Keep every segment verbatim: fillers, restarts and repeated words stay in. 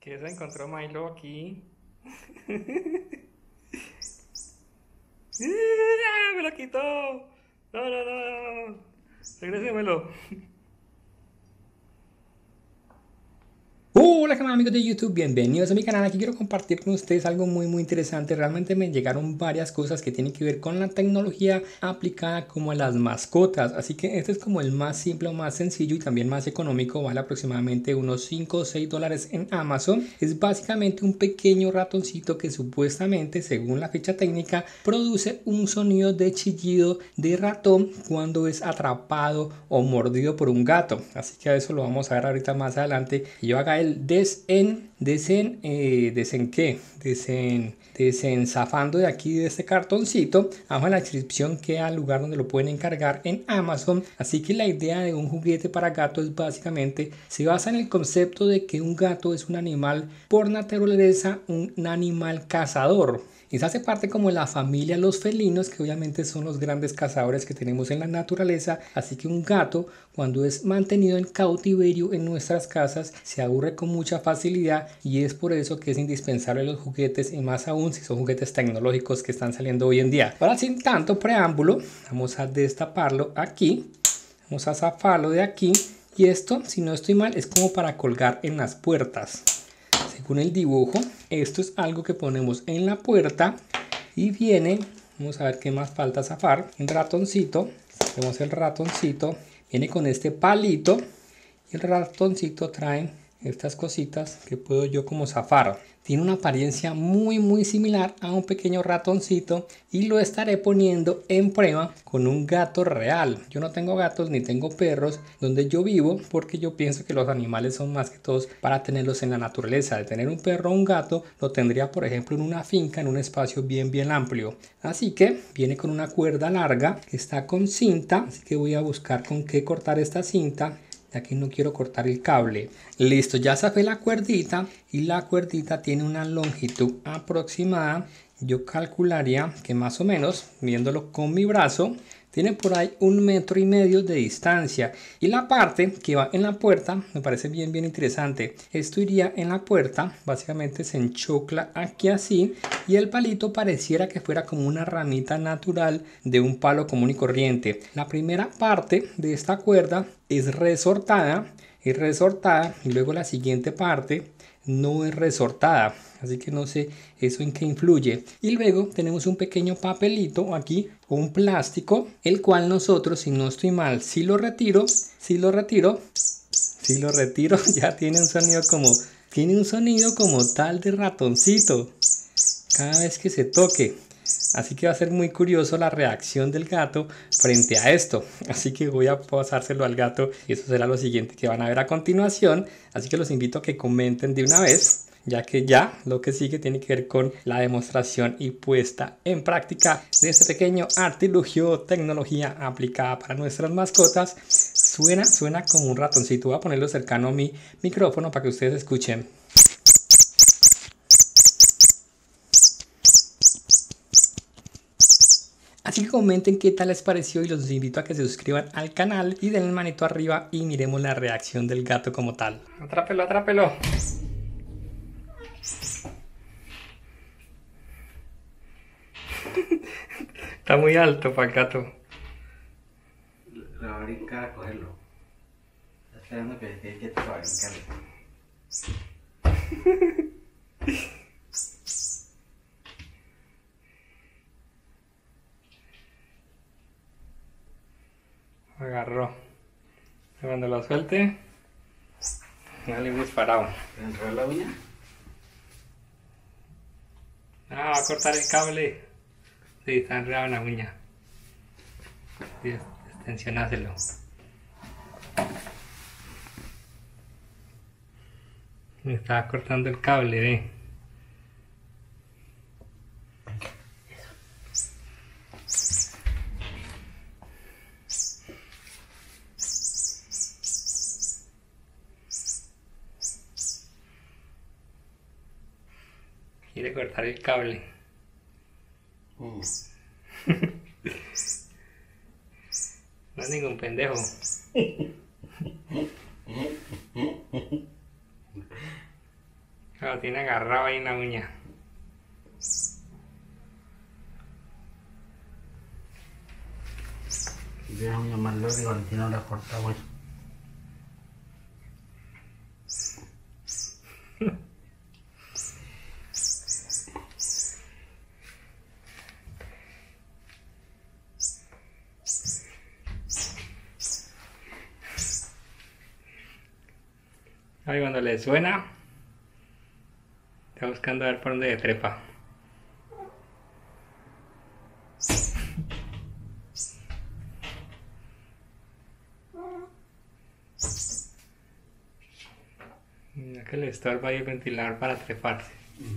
¿Qué se encontró Milo aquí? ¡Ah, me lo quitó! No, no, no, no. Regrésemelo. Hola, ¿qué más, amigos de YouTube? Bienvenidos a mi canal. Aquí quiero compartir con ustedes algo muy muy interesante. Realmente me llegaron varias cosas que tienen que ver con la tecnología aplicada como a las mascotas. Así que este es como el más simple, más sencillo y también más económico. Vale aproximadamente unos cinco o seis dólares en Amazon. Es básicamente un pequeño ratoncito que supuestamente, según la ficha técnica, produce un sonido de chillido de ratón cuando es atrapado o mordido por un gato. Así que a eso lo vamos a ver ahorita más adelante. Y yo haga el desen, desen, eh, desen qué, desen, desenzafando de aquí de este cartoncito. Abajo en la descripción queda el lugar donde lo pueden encargar en Amazon. Así que la idea de un juguete para gato es básicamente, se basa en el concepto de que un gato es un animal por naturaleza, un animal cazador. Y se hace parte como de la familia los felinos, que obviamente son los grandes cazadores que tenemos en la naturaleza. Así que un gato, cuando es mantenido en cautiverio en nuestras casas, se aburre con mucha facilidad, y es por eso que es indispensable los juguetes, y más aún si son juguetes tecnológicos que están saliendo hoy en día. Ahora, sin tanto preámbulo, vamos a destaparlo aquí, vamos a zafarlo de aquí, y esto, si no estoy mal, es como para colgar en las puertas. Según el dibujo, esto es algo que ponemos en la puerta y viene, vamos a ver qué más falta zafar, un ratoncito. Vemos el ratoncito, viene con este palito, y el ratoncito trae estas cositas que puedo yo como zafar. Tiene una apariencia muy muy similar a un pequeño ratoncito, y lo estaré poniendo en prueba con un gato real. Yo no tengo gatos ni tengo perros donde yo vivo, porque yo pienso que los animales son más que todos para tenerlos en la naturaleza. De tener un perro o un gato lo tendría, por ejemplo, en una finca, en un espacio bien bien amplio. Así que viene con una cuerda larga, está con cinta, así que voy a buscar con qué cortar esta cinta. Aquí no quiero cortar el cable. Listo, ya zafé la cuerdita, y la cuerdita tiene una longitud aproximada. Yo calcularía que más o menos, viéndolo con mi brazo, tiene por ahí un metro y medio de distancia. Y la parte que va en la puerta me parece bien bien interesante. Esto iría en la puerta, básicamente se enchocla aquí así, y el palito pareciera que fuera como una ramita natural de un palo común y corriente. La primera parte de esta cuerda es resortada, es resortada, y luego la siguiente parte no es resortada, así que no sé eso en qué influye. Y luego tenemos un pequeño papelito aquí, un plástico, el cual nosotros, si no estoy mal, si lo retiro, si lo retiro, si lo retiro, ya tiene un sonido como, tiene un sonido como tal de ratoncito cada vez que se toque. Así que va a ser muy curioso la reacción del gato frente a esto. Así que voy a pasárselo al gato, y eso será lo siguiente que van a ver a continuación. Así que los invito a que comenten de una vez, ya que ya lo que sigue tiene que ver con la demostración y puesta en práctica de este pequeño artilugio, tecnología aplicada para nuestras mascotas. Suena, suena como un ratoncito. Voy a ponerlo cercano a mi micrófono para que ustedes escuchen. Así que comenten qué tal les pareció, y los invito a que se suscriban al canal y denle manito arriba y miremos la reacción del gato como tal. Atrápelo, atrápelo. Está muy alto para el gato. La va a brincar a cogerlo. Está esperando que esté quieto para brincarlo. Agarró. Cuando lo suelte, dale un disparado. ¿Le entró la uña? Ah, va a cortar el cable. Sí, está enredado en la uña. Sí, extensionáselo. Me estaba cortando el cable, ve. Quiere cortar el cable. Mm. No es ningún pendejo. Lo tiene agarrado ahí en la uña. Si tienes uñas más largas, Valentina no las corta, güey. Ahí cuando le suena, está buscando a ver por dónde le trepa. Mira que le estorba ahí el ventilador para treparse.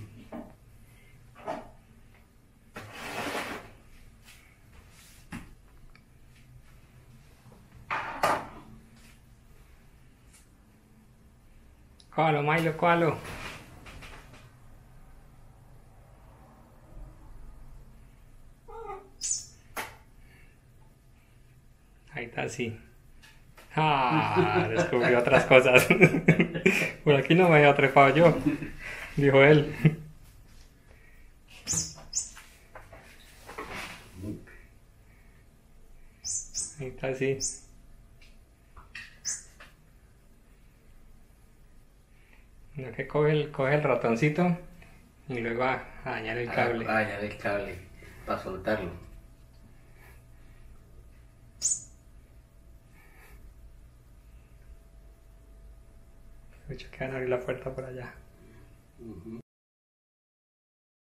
Cójalo, Milo, cójalo. Ahí está, sí. Ah, descubrió otras cosas. Por aquí no me había trepado yo, dijo él. Ahí está, sí. Lo que coge el, coge el ratoncito y luego a, a dañar el cable. A dañar el cable para soltarlo. Escucho que van a abrir la puerta por allá. Uh-huh.